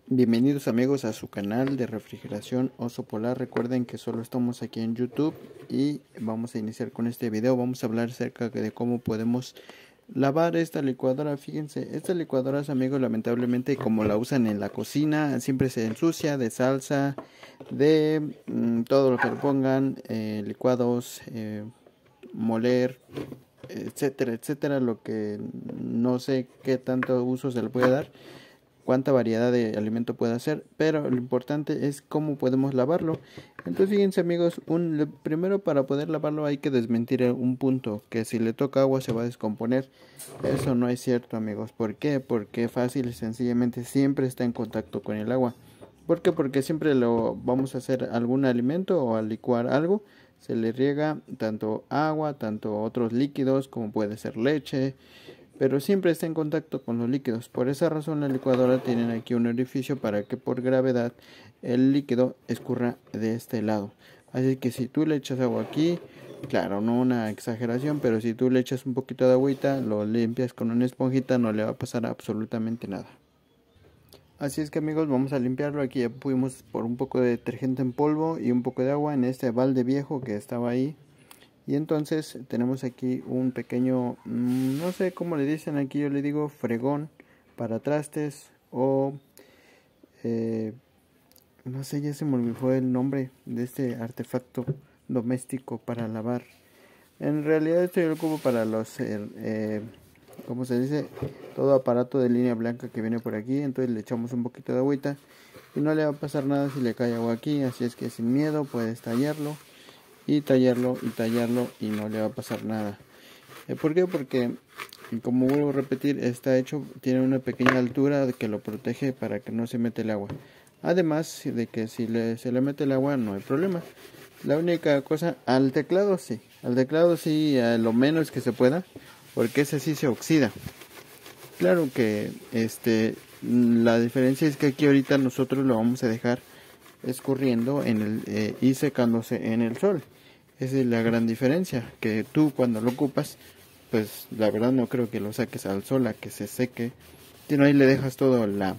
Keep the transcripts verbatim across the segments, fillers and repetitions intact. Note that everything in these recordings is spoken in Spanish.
Bienvenidos amigos a su canal de refrigeración Oso Polar. Recuerden que solo estamos aquí en YouTube y vamos a iniciar con este video. Vamos a hablar acerca de cómo podemos lavar esta licuadora. Fíjense, estas licuadoras amigos, lamentablemente como la usan en la cocina, siempre se ensucia de salsa, de mmm, todo lo que le pongan, eh, licuados, eh, moler, etcétera, etcétera, lo que no sé qué tanto uso se le puede dar, cuánta variedad de alimento puede hacer, pero lo importante es cómo podemos lavarlo. Entonces fíjense amigos, un, primero para poder lavarlo hay que desmentir un punto, que si le toca agua se va a descomponer. Eso no es cierto amigos. ¿Por qué? Porque fácil y sencillamente siempre está en contacto con el agua. ¿Por qué? Porque siempre lo vamos a hacer algún alimento o a licuar algo, se le riega tanto agua, tanto otros líquidos como puede ser leche, pero siempre está en contacto con los líquidos. Por esa razón la licuadora tiene aquí un orificio para que por gravedad el líquido escurra de este lado. Así que si tú le echas agua aquí, claro, no una exageración, pero si tú le echas un poquito de agüita, lo limpias con una esponjita, no le va a pasar absolutamente nada. Así es que amigos, vamos a limpiarlo. Aquí ya pusimos por un poco de detergente en polvo y un poco de agua en este balde viejo que estaba ahí. Y entonces tenemos aquí un pequeño, mmm, no sé cómo le dicen aquí, yo le digo fregón para trastes o eh, no sé, ya se me olvidó el nombre de este artefacto doméstico para lavar. En realidad esto yo lo ocupo para los, eh, eh, ¿cómo se dice? Todo aparato de línea blanca que viene por aquí. Entonces le echamos un poquito de agüita y no le va a pasar nada si le cae agua aquí. Así es que sin miedo puedes tallarlo y tallarlo y tallarlo y no le va a pasar nada. ¿Por qué? Porque, como vuelvo a repetir, está hecho, tiene una pequeña altura que lo protege para que no se mete el agua. Además de que si le, se le mete el agua no hay problema. La única cosa, al teclado sí, al teclado sí, a lo menos que se pueda, porque ese sí se oxida. Claro que este la diferencia es que aquí ahorita nosotros lo vamos a dejar escurriendo en el, eh, y secándose en el sol. Esa es la gran diferencia, que tú cuando lo ocupas, pues la verdad no creo que lo saques al sol a que se seque, sino ahí le dejas todo la,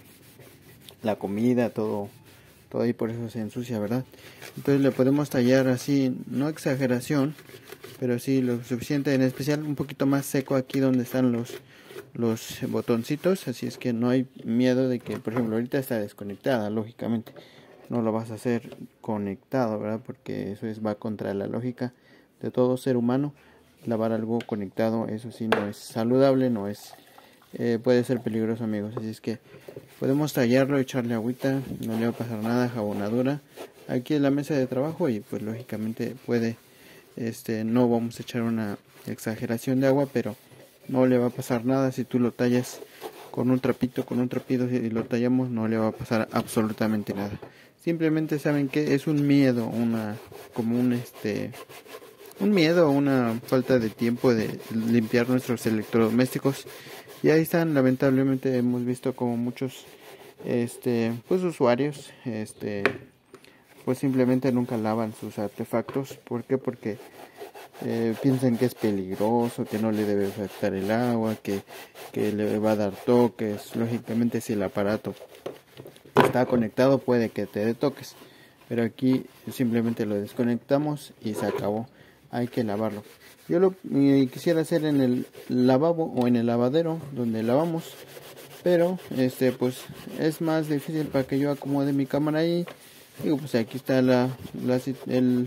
la comida, todo, todo ahí, por eso se ensucia, ¿verdad? Entonces le podemos tallar así, no exageración, pero sí lo suficiente, en especial un poquito más seco aquí donde están los, los botoncitos, así es que no hay miedo de que, por ejemplo, ahorita está desconectada, lógicamente. No lo vas a hacer conectado, ¿verdad? Porque eso es, va contra la lógica de todo ser humano. Lavar algo conectado, eso sí no es saludable, no es, eh, puede ser peligroso amigos. Así es que podemos tallarlo, echarle agüita, no le va a pasar nada, jabonadura. Aquí en la mesa de trabajo y pues lógicamente puede, este, no vamos a echar una exageración de agua, pero no le va a pasar nada si tú lo tallas con un trapito, con un trapito y lo tallamos, no le va a pasar absolutamente nada. Simplemente saben que es un miedo, una como un este un miedo, una falta de tiempo de limpiar nuestros electrodomésticos. Y ahí están, lamentablemente hemos visto como muchos este pues usuarios este pues simplemente nunca lavan sus artefactos. ¿Por qué? Porque eh, piensan que es peligroso, que no le debe afectar el agua, que, que le va a dar toques. Lógicamente si el aparato está conectado puede que te dé toques, pero aquí simplemente lo desconectamos y se acabó. Hay que lavarlo. Yo lo eh, quisiera hacer en el lavabo o en el lavadero donde lavamos, pero este pues es más difícil para que yo acomode mi cámara ahí. Digo, pues aquí está la, la, el,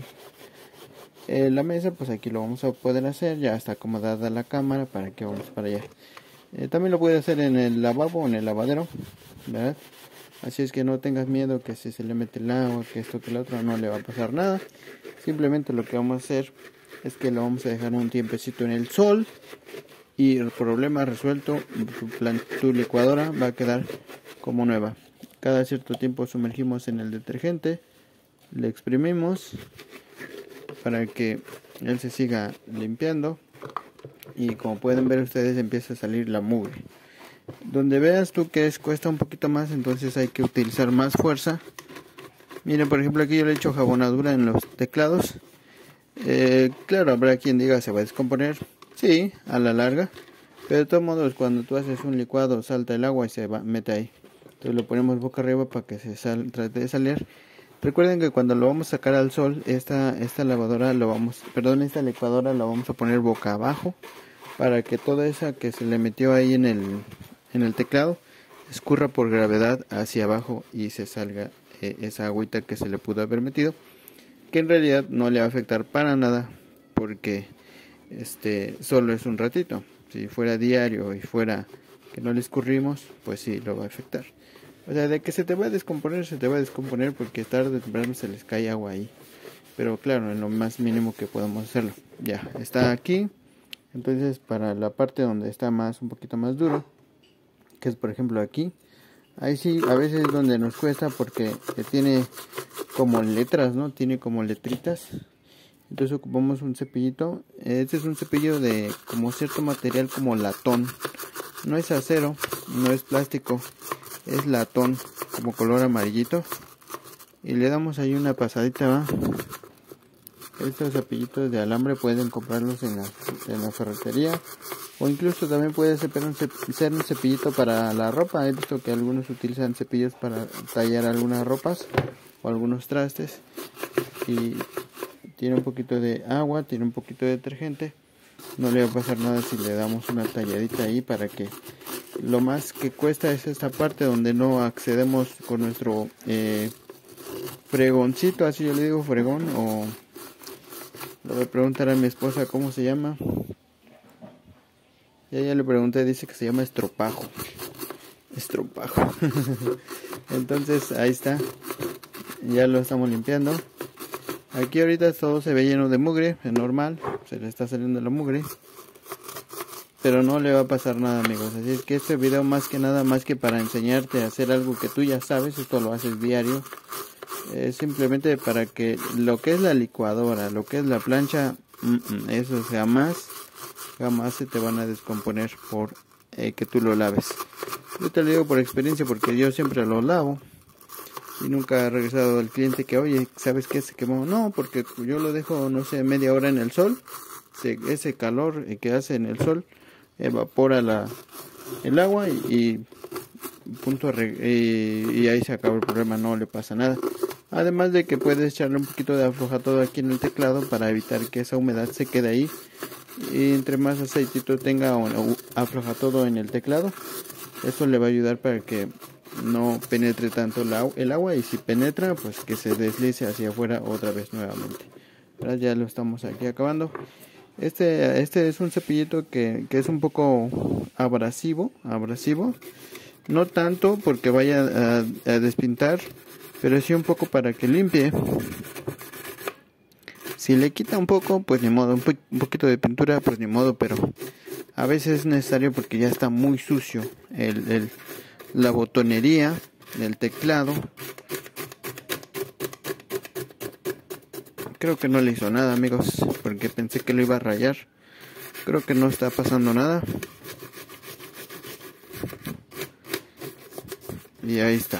eh, la mesa, pues aquí lo vamos a poder hacer. Ya está acomodada la cámara para que vamos para allá. Eh, también lo puede hacer en el lavabo o en el lavadero, ¿verdad? Así es que no tengas miedo que si se le mete el agua, que esto, que lo otro, no le va a pasar nada. Simplemente lo que vamos a hacer es que lo vamos a dejar un tiempecito en el sol y el problema resuelto. Tu, plan, tu licuadora va a quedar como nueva. Cada cierto tiempo sumergimos en el detergente, le exprimimos para que él se siga limpiando y como pueden ver ustedes empieza a salir la mugre. Donde veas tú que es, cuesta un poquito más, entonces hay que utilizar más fuerza. Miren, por ejemplo, aquí yo le he hecho jabonadura en los teclados. Eh, claro, habrá quien diga se va a descomponer. Sí, a la larga. Pero de todos modos, cuando tú haces un licuado, salta el agua y se va, mete ahí. Entonces lo ponemos boca arriba para que se sal, trate de salir. Recuerden que cuando lo vamos a sacar al sol, esta, esta lavadora lo vamos, perdón, esta licuadora la vamos a poner boca abajo para que toda esa que se le metió ahí en el, en el teclado escurra por gravedad hacia abajo y se salga eh, esa agüita que se le pudo haber metido, que en realidad no le va a afectar para nada porque este solo es un ratito. Si fuera diario y fuera que no le escurrimos, pues sí lo va a afectar. O sea, de que se te va a descomponer, se te va a descomponer porque tarde o temprano se les cae agua ahí. Pero claro, en lo más mínimo que podamos hacerlo. Ya, está aquí. Entonces para la parte donde está más, un poquito más duro, que es por ejemplo aquí, ahí sí a veces es donde nos cuesta porque tiene como letras, ¿no? Tiene como letritas. Entonces ocupamos un cepillito. Este es un cepillo de como cierto material como latón. No es acero, no es plástico, es latón como color amarillito. Y le damos ahí una pasadita, ¿va? Estos cepillitos de alambre pueden comprarlos en la, en la ferretería. O incluso también puede ser un, ser un cepillito para la ropa. He visto que algunos utilizan cepillos para tallar algunas ropas o algunos trastes. Y tiene un poquito de agua, tiene un poquito de detergente. No le va a pasar nada si le damos una talladita ahí para que lo más que cuesta es esta parte donde no accedemos con nuestro eh, fregoncito, así yo le digo fregón, o le voy a preguntar a mi esposa cómo se llama. Ya ya le pregunté, dice que se llama estropajo. Estropajo. Entonces ahí está. Ya lo estamos limpiando. Aquí ahorita todo se ve lleno de mugre, es normal, se le está saliendo la mugre. Pero no le va a pasar nada, amigos. Así es que este video más que nada, más que para enseñarte a hacer algo que tú ya sabes, esto lo haces diario. Es simplemente para que lo que es la licuadora, lo que es la plancha, mm, eso jamás, jamás se te van a descomponer por eh, que tú lo laves. Yo te lo digo por experiencia porque yo siempre lo lavo. Y nunca ha regresado el cliente que, oye, ¿sabes qué? Se quemó. No, porque yo lo dejo, no sé, media hora en el sol. Se, ese calor que hace en el sol evapora la, el agua y, y punto y, y ahí se acaba el problema, no le pasa nada. Además de que puedes echarle un poquito de aflojatodo aquí en el teclado para evitar que esa humedad se quede ahí. Y entre más aceitito tenga aflojatodo en el teclado, eso le va a ayudar para que no penetre tanto la, el agua, y si penetra, pues que se deslice hacia afuera otra vez nuevamente. Ahora ya lo estamos aquí acabando. Este, este es un cepillito que, que es un poco abrasivo, abrasivo. No tanto porque vaya a, a despintar, pero sí un poco para que limpie. Si le quita un poco, pues ni modo, un, po un poquito de pintura, pues ni modo, pero a veces es necesario porque ya está muy sucio el, el la botonería del teclado. Creo que no le hizo nada, amigos, porque pensé que lo iba a rayar. Creo que no está pasando nada. Y ahí está.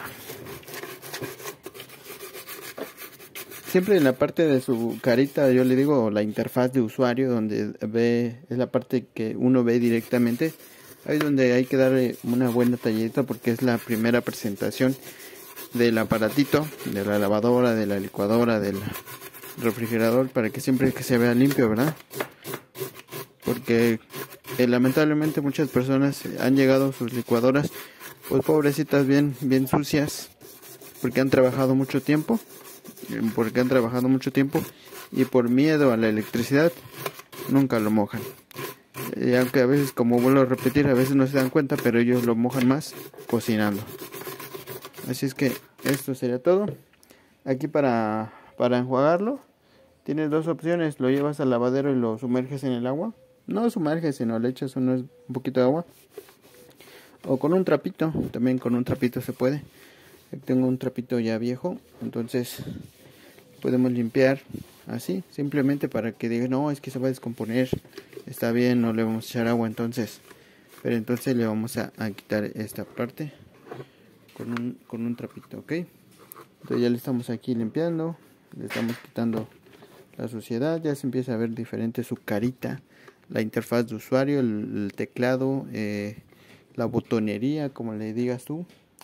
Siempre en la parte de su carita, yo le digo la interfaz de usuario, donde ve, es la parte que uno ve directamente. Ahí es donde hay que darle una buena talladita porque es la primera presentación del aparatito, de la lavadora, de la licuadora, del refrigerador, para que siempre que se vea limpio, ¿verdad? Porque eh, lamentablemente muchas personas han llegado sus licuadoras, pues pobrecitas, bien, bien sucias, porque han trabajado mucho tiempo, porque han trabajado mucho tiempo y por miedo a la electricidad nunca lo mojan. Y aunque a veces, como vuelvo a repetir, a veces no se dan cuenta, pero ellos lo mojan más cocinando. Así es que esto sería todo. Aquí para, para enjuagarlo, tienes dos opciones. Lo llevas al lavadero y lo sumerges en el agua. No sumerges, sino le echas unos, un poquito de agua. O con un trapito, también con un trapito se puede. Aquí tengo un trapito ya viejo, entonces podemos limpiar así, simplemente para que digan, no, es que se va a descomponer. Está bien, no le vamos a echar agua entonces. Pero entonces le vamos a, a quitar esta parte con un, con un trapito, ¿ok? Entonces ya le estamos aquí limpiando. Le estamos quitando la suciedad. Ya se empieza a ver diferente su carita. La interfaz de usuario, el, el teclado, eh, la botonería, como le digas tú.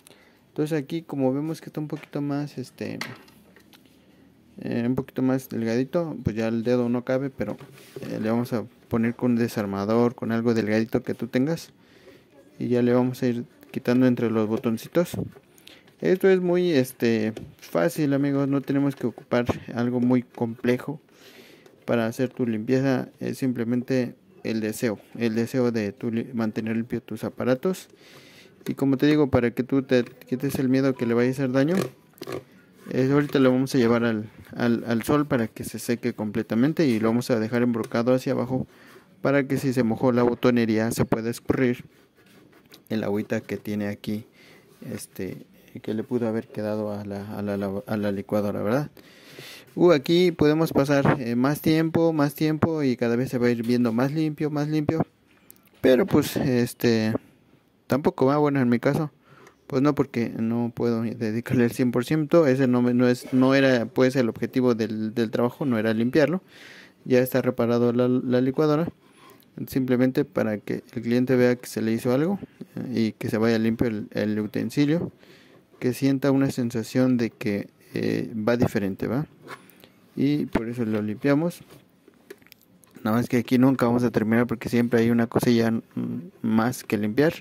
Entonces aquí como vemos que está un poquito más este eh, un poquito más delgadito, pues ya el dedo no cabe, pero eh, le vamos a poner con un desarmador, con algo delgadito que tú tengas, y ya le vamos a ir quitando entre los botoncitos. Esto es muy este fácil, amigos, no tenemos que ocupar algo muy complejo para hacer tu limpieza. Es simplemente el deseo, el deseo de tu mantener limpio tus aparatos. Y como te digo, para que tú te quites el miedo que le vaya a hacer daño, es, ahorita lo vamos a llevar al, al, al sol para que se seque completamente, y lo vamos a dejar embrocado hacia abajo para que si se mojó la botonería se pueda escurrir el agüita que tiene aquí, este que le pudo haber quedado a la, a la, a la licuadora, ¿verdad? Uh, aquí podemos pasar eh, más tiempo, más tiempo, y cada vez se va a ir viendo más limpio, más limpio. Pero pues este tampoco va, bueno, en mi caso pues no, porque no puedo dedicarle el cien por ciento. Ese no, no, es, no era pues el objetivo del, del trabajo, no era limpiarlo. Ya está reparado la, la licuadora, simplemente para que el cliente vea que se le hizo algo y que se vaya limpio el, el utensilio, que sienta una sensación de que eh, va diferente, ¿va? Y por eso lo limpiamos. Nada más que aquí nunca vamos a terminar porque siempre hay una cosilla más que limpiar.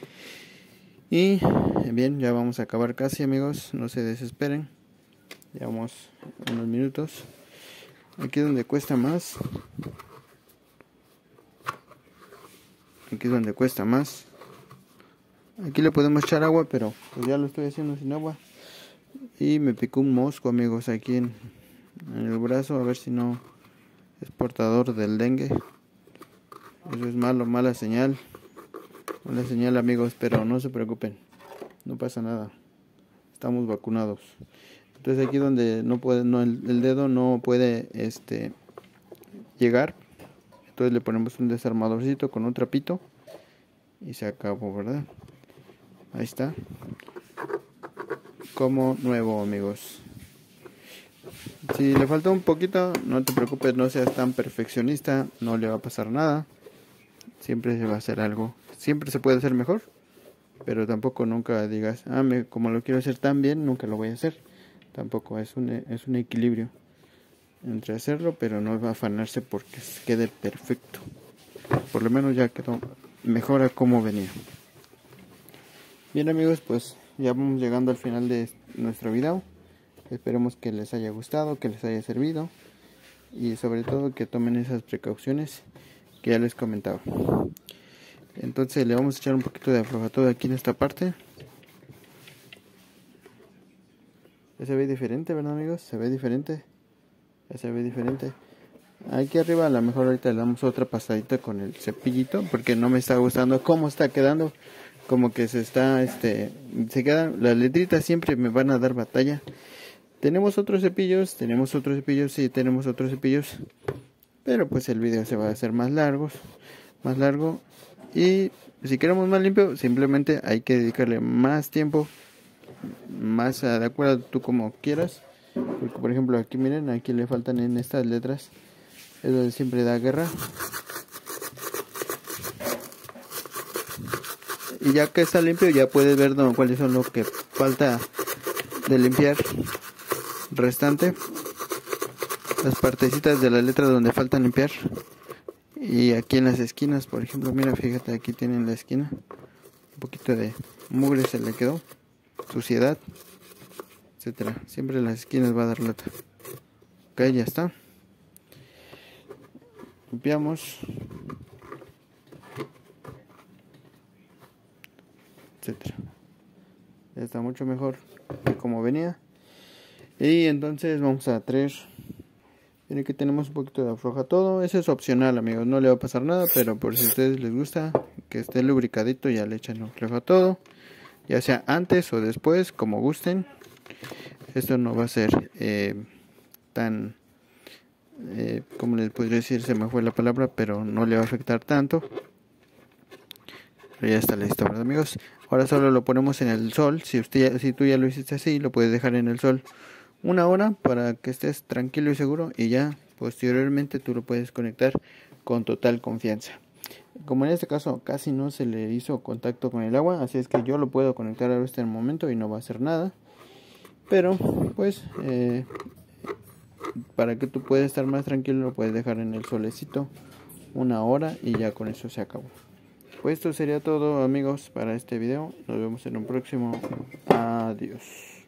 Y bien, ya vamos a acabar casi, amigos, no se desesperen. Llevamos unos minutos. Aquí es donde cuesta más. Aquí es donde cuesta más. Aquí le podemos echar agua, pero pues ya lo estoy haciendo sin agua. Y me picó un mosco, amigos, aquí en, en el brazo. A ver si no es portador del dengue. Eso es malo, mala señal. Mala señal, amigos, pero no se preocupen. No pasa nada. Estamos vacunados. Entonces aquí donde no puede, no, el, el dedo no puede este llegar. Entonces le ponemos un desarmadorcito con un trapito. Y se acabó, ¿verdad? Ahí está. Como nuevo, amigos. Si le falta un poquito, no te preocupes, no seas tan perfeccionista, no le va a pasar nada. Siempre se va a hacer algo. Siempre se puede hacer mejor, pero tampoco nunca digas, ah, me, como lo quiero hacer tan bien, nunca lo voy a hacer. Tampoco, es un, es un equilibrio entre hacerlo, pero no va a afanarse porque quede perfecto. Por lo menos ya quedó mejor a como venía. Bien, amigos, pues ya vamos llegando al final de nuestro video. Esperemos que les haya gustado, que les haya servido, y sobre todo que tomen esas precauciones que ya les comentaba. Entonces le vamos a echar un poquito de aflojatodo aquí en esta parte. Ya se ve diferente, ¿verdad, amigos? Se ve diferente. Ya se ve diferente. Aquí arriba a lo mejor ahorita le damos otra pasadita con el cepillito, porque no me está gustando cómo está quedando. Como que se está, este, se quedan, las letritas siempre me van a dar batalla. Tenemos otros cepillos, tenemos otros cepillos, sí, tenemos otros cepillos. Pero pues el video se va a hacer más largo, más largo. Y si queremos más limpio, simplemente hay que dedicarle más tiempo, más de acuerdo a tú como quieras. Porque por ejemplo aquí miren, aquí le faltan en estas letras, es donde siempre da guerra. Y ya que está limpio, ya puedes ver no, cuáles son los que falta de limpiar restante, las partecitas de la letra donde falta limpiar. Y aquí en las esquinas, por ejemplo, mira, fíjate, aquí tienen la esquina, un poquito de mugre se le quedó, suciedad, etcétera. Siempre en las esquinas va a dar lata. Ok, ya está. Limpiamos, etcétera. Ya está mucho mejor de como venía. Y entonces vamos a traer. Miren que tenemos un poquito de aflojatodo. Eso es opcional, amigos, no le va a pasar nada, pero por si a ustedes les gusta que esté lubricadito, ya le echan aflojatodo, ya sea antes o después, como gusten. Esto no va a ser eh, tan, eh, como les podría decir, se me fue la palabra, pero no le va a afectar tanto. Pero ya está listo, ¿verdad, amigos? Ahora solo lo ponemos en el sol. Si usted, si tú ya lo hiciste así, lo puedes dejar en el sol una hora para que estés tranquilo y seguro, y ya posteriormente tú lo puedes conectar con total confianza. Como en este caso casi no se le hizo contacto con el agua, así es que yo lo puedo conectar a este momento y no va a hacer nada. Pero pues eh, para que tú puedas estar más tranquilo, lo puedes dejar en el solecito una hora y ya con eso se acabó. Pues esto sería todo, amigos, para este video. Nos vemos en un próximo. Adiós.